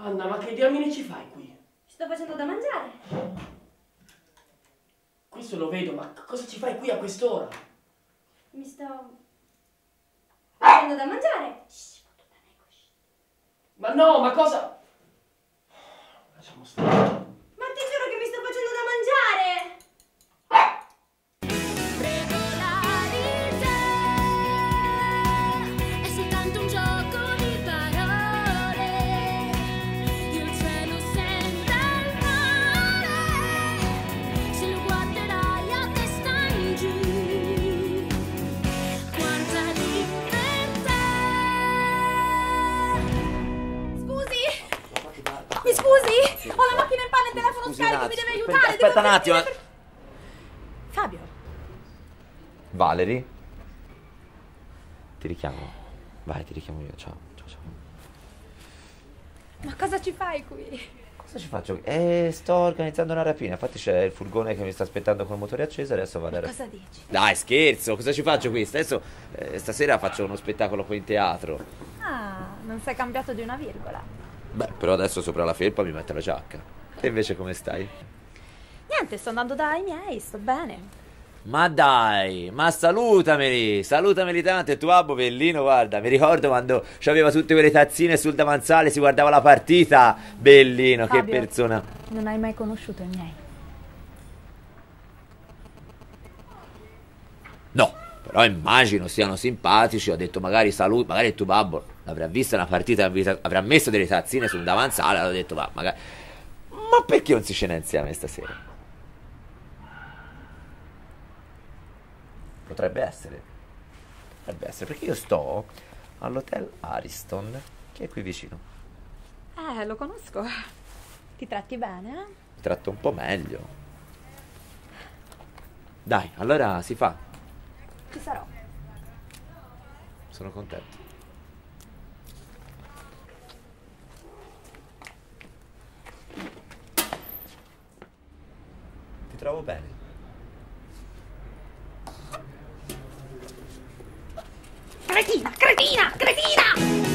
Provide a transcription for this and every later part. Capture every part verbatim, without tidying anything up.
Anna, ma che diamine ci fai qui? Sto facendo da mangiare. Questo lo vedo, ma cosa ci fai qui a quest'ora? Mi sto facendo da mangiare. Ma no, ma cosa? Lasciamo stare. Ma ti giuro che mi sto facendo da mangiare. Regolarità è soltanto un gioco di parole. Il cielo sembra il mare se lo guarderai a testa in giù. Quanta libertà. Mi scusi? Ho la macchina in panne, il telefono Scusi, scarico, un mi deve attimo. aiutare. Aspetta, devo un attimo. per- Fabio. Valerie? Ti richiamo. Vai, ti richiamo io. Ciao, ciao, ciao. Ma cosa ci fai qui? Cosa ci faccio? Eh, sto organizzando una rapina. Infatti c'è il furgone che mi sta aspettando col motore acceso. Adesso vado a Ma rapire. cosa dici? Dai, scherzo. Cosa ci faccio qui? Adesso, eh, stasera faccio uno spettacolo qui in teatro. Ah, non sei cambiato di una virgola. Beh, però adesso sopra la felpa mi metto la giacca. E invece come stai? Niente, sto andando dai miei, sto bene. Ma dai, ma salutameli, salutameli tanto. E tuo babbo Bellino, guarda, mi ricordo quando c'aveva tutte quelle tazzine sul davanzale, si guardava la partita. Bellino, Fabio, che persona. Non hai mai conosciuto i miei? No, però immagino siano simpatici. Ho detto magari saluto, magari il tuo babbo l'avrà vista una partita, avrà messo delle tazzine sul davanzale. Ho detto va, magari. Ma perché non si scena insieme stasera? Potrebbe essere. Potrebbe essere, perché io sto all'hotel Ariston, che è qui vicino. Eh, lo conosco. Ti tratti bene, eh? Mi tratto un po' meglio. Dai, allora si fa. Ci sarò. Sono contento. Ti trovo bene. Cretina, cretina, cretina!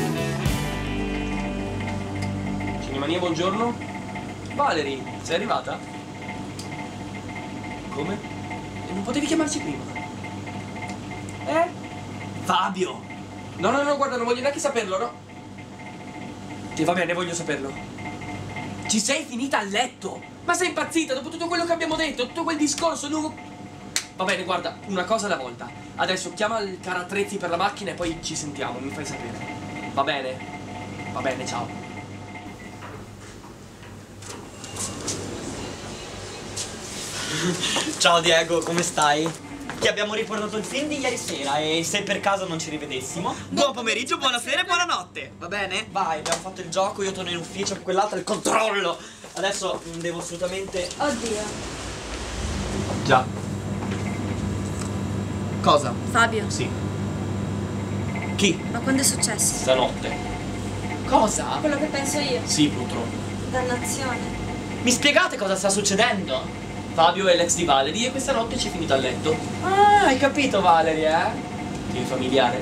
Cinemania, buongiorno. Valerie, sei arrivata? Come? E non potevi chiamarci prima? Eh? Fabio! No, no, no, guarda, non voglio neanche saperlo, no? Sì, va bene, voglio saperlo. Ci sei finita a letto? Ma sei impazzita dopo tutto quello che abbiamo detto, tutto quel discorso lungo... Va bene, guarda, una cosa alla volta. Adesso chiama il carattrezzi per la macchina e poi ci sentiamo, mi fai sapere. Va bene? Va bene, ciao. Ciao Diego, come stai? Ti abbiamo riportato il film di ieri sera e se per caso non ci rivedessimo, buon pomeriggio, buonasera e buonanotte, va bene? Vai, abbiamo fatto il gioco, io torno in ufficio, quell'altro è il controllo. Adesso mh, devo assolutamente... Oddio. Già. Cosa? Fabio, Sì. Chi? ma quando è successo? Stanotte. Cosa? Quello che penso io. Sì, purtroppo. Dannazione. Mi spiegate cosa sta succedendo? Fabio è l'ex di Valerie e questa notte ci è finito a letto. Ah, hai capito Valerie, eh? Tieni familiare?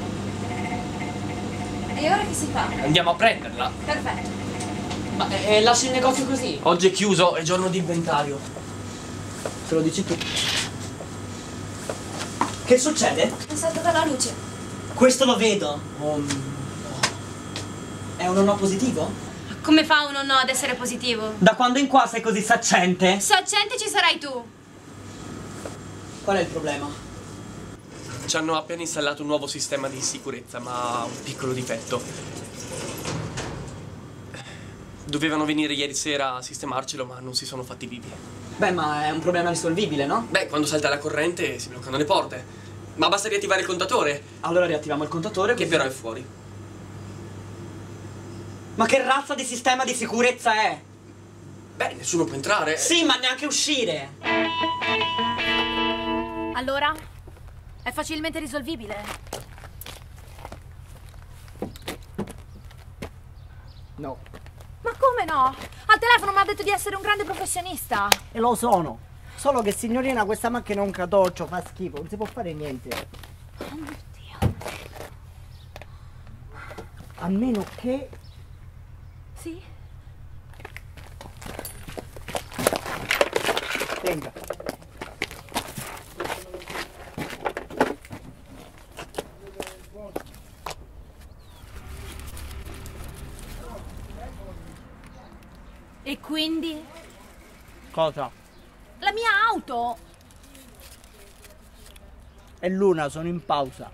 E ora che si fa? Andiamo a prenderla. Perfetto. Ma eh, lasci il negozio così? Oggi è chiuso, è giorno di inventario. Se lo dici tu. Che succede? È saltata la luce. Questo lo vedo. Oh, no. È un no positivo? Come fa uno no ad essere positivo? Da quando in qua sei così saccente? Saccente ci sarai tu. Qual è il problema? Ci hanno appena installato un nuovo sistema di sicurezza, ma ha un piccolo difetto. Dovevano venire ieri sera a sistemarcelo, ma non si sono fatti vivi. Beh, ma è un problema risolvibile, no? Beh, quando salta la corrente si bloccano le porte. Ma basta riattivare il contatore, Allora riattiviamo il contatore. che così- però è fuori. Ma che razza di sistema di sicurezza è? Beh, nessuno può entrare. Sì, ma neanche uscire. Allora? È facilmente risolvibile? No. Ma come no? Al telefono mi ha detto di essere un grande professionista. E lo sono. Solo che signorina questa macchina è un catoccio, fa schifo, non si può fare niente. Oh mio Dio. A meno che... Sì? Tenga. E quindi? Cosa? La mia auto! È Luna, sono in pausa.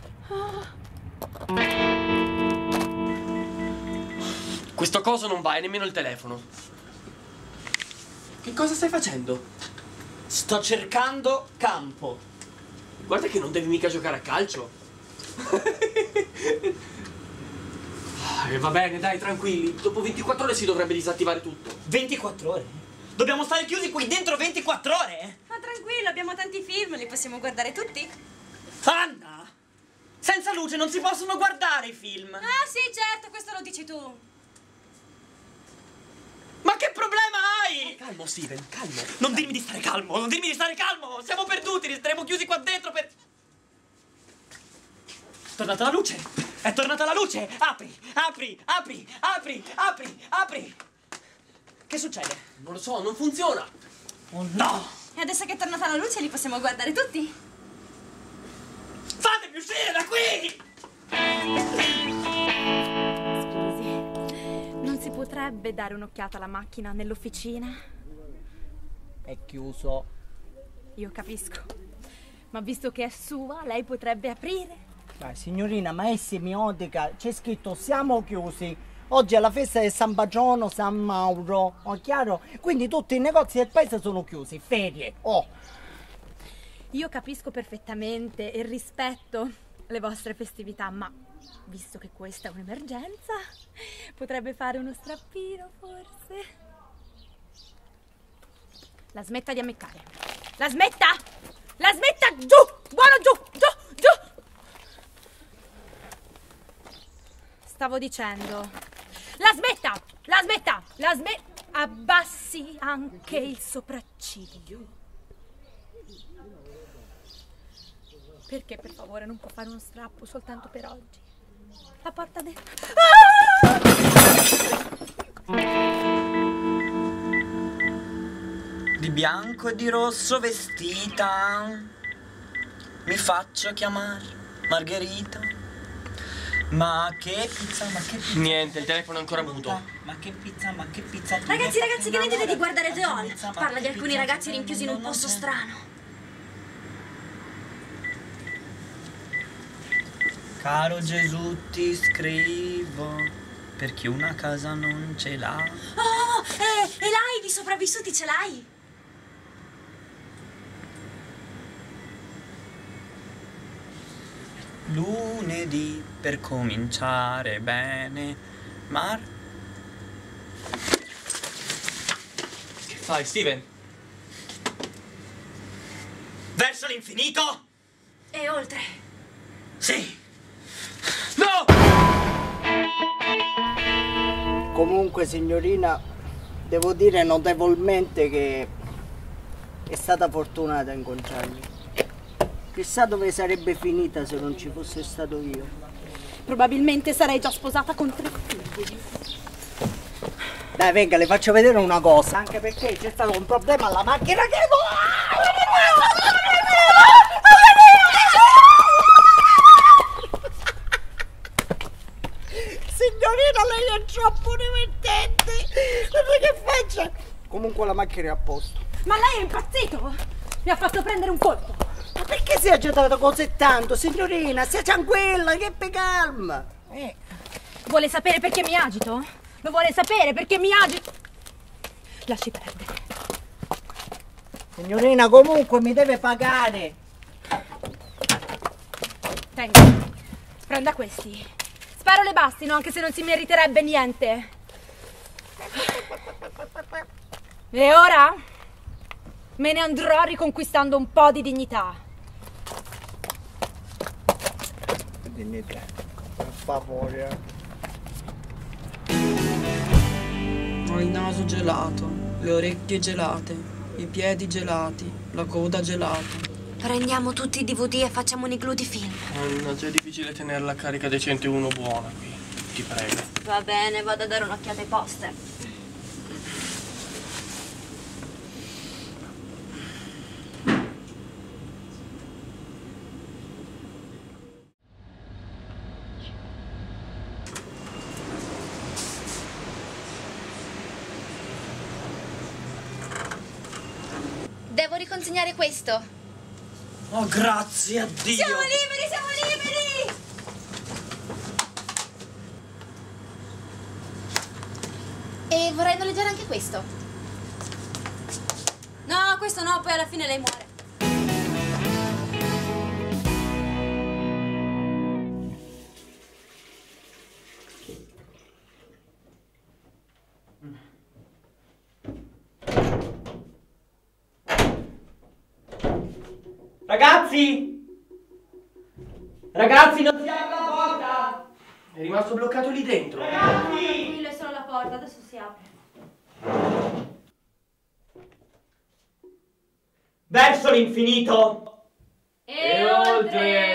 Questo coso non va, e nemmeno il telefono. Che cosa stai facendo? Sto cercando campo. Guarda che non devi mica giocare a calcio. E va bene, dai, tranquilli. Dopo ventiquattro ore si dovrebbe disattivare tutto. ventiquattro ore? Dobbiamo stare chiusi qui dentro ventiquattro ore? Ma tranquillo, abbiamo tanti film, li possiamo guardare tutti. Anna! Senza luce non si possono guardare i film. Ah sì, certo, questo lo dici tu. Ma che problema hai? Calmo, Steven, calmo. Non dirmi di stare calmo, non dirmi di stare calmo. Siamo perduti, resteremo chiusi qua dentro per... È tornata la luce. È tornata la luce. Apri, apri, apri, apri, apri, apri. Che succede? Non lo so, non funziona. Oh no! E adesso che è tornata la luce li possiamo guardare tutti. Fatemi uscire da qui! Scusi, non si potrebbe dare un'occhiata alla macchina nell'officina? È chiuso. Io capisco. Ma visto che è sua, lei potrebbe aprire? Dai, signorina, ma è semiotica. C'è scritto siamo chiusi. Oggi è la festa di San Bagiono, San Mauro, oh, chiaro? Quindi tutti i negozi del paese sono chiusi, ferie, oh! Io capisco perfettamente e rispetto le vostre festività, ma visto che questa è un'emergenza, potrebbe fare uno strappino, forse? La smetta di ammeccare. La smetta! La smetta! Giù! Buono giù! Giù! Giù! Stavo dicendo... La smetta! La smetta! La smetta! Abbassi anche il sopracciglio. Perché per favore non può fare uno strappo soltanto per oggi? La porta dentro. Di bianco e di rosso vestita, mi faccio chiamare Margherita. Ma che pizza, ma che pizza. Niente, il telefono è ancora muto. Ma che pizza, ma che pizza. Ragazzi, ragazzi, che ne dite di guardare The All? Parla di alcuni ragazzi rinchiusi in un posto strano. Caro Gesù, ti scrivo, perché una casa non ce l'ha. Oh, eh, e l'hai di sopravvissuti, ce l'hai? Lunedì per cominciare bene, Mar... Che fai, Steven? Verso l'infinito? E oltre. Sì. No! Comunque, signorina, devo dire notevolmente che è stata fortunata a incontrarmi. Chissà dove sarebbe finita se non ci fosse stato io. Probabilmente sarei già sposata con tre figli. Dai, venga, le faccio vedere una cosa. Anche perché c'è stato un problema alla macchina che... Signorina, lei è troppo divertente. Guarda che faccia. Comunque la macchina è a posto. Ma lei è impazzito? Mi ha fatto prendere un colpo. Ma perché si è agitato così tanto, signorina? Stia tranquilla, che pe calma. Eh. Vuole sapere perché mi agito? Lo vuole sapere perché mi agito? Lasci perdere. Signorina, comunque mi deve pagare. Tenga, prenda questi. Spero le bastino, anche se non si meriterebbe niente. E ora me ne andrò riconquistando un po' di dignità. Dignità, per favore. Ho il naso gelato, le orecchie gelate, i piedi gelati, la coda gelata. Prendiamo tutti i D V D e facciamo un igloo di film. Mannaggia, è difficile tenere la carica dei centouno buona qui. Ti prego. Va bene, vado a dare un'occhiata ai poster. riconsegnare questo. Oh, grazie a Dio! Siamo liberi, siamo liberi! E vorrei noleggiare anche questo. No, questo no, poi alla fine lei muore. Ragazzi! Ragazzi, non si apre la porta! È rimasto bloccato lì dentro. Ragazzi! Tranquillo, è solo la porta, adesso si apre. Verso l'infinito! E oltre!